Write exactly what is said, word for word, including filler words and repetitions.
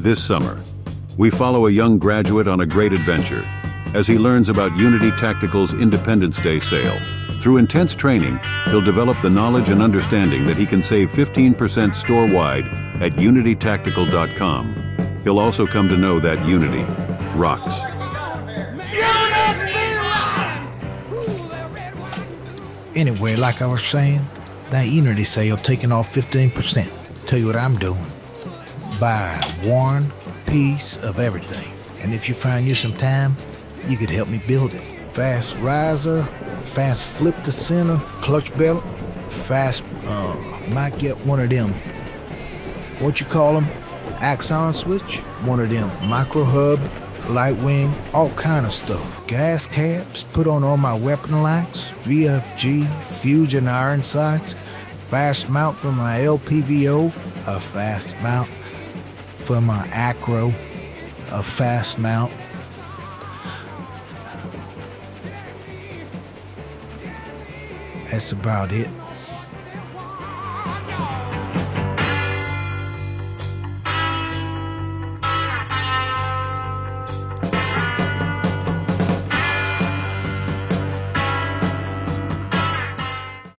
This summer, we follow a young graduate on a great adventure as he learns about Unity Tactical's Independence Day sale. Through intense training, he'll develop the knowledge and understanding that he can save fifteen percent store-wide at unity tactical dot com. He'll also come to know that Unity rocks. Anyway, like I was saying, that Unity sale taking off fifteen percent. Tell you what I'm doing. Buy one piece of everything. And if you find you some time, you could help me build it. Fast riser, fast flip to center, clutch belt, fast, uh, might get one of them, what you call them, axon switch, one of them micro hub, light wing, all kind of stuff. Gas caps, put on all my weapon lights, V F G, fusion iron sights, fast mount for my L P V O, a fast mount for my acro, a fast mount. That's about it.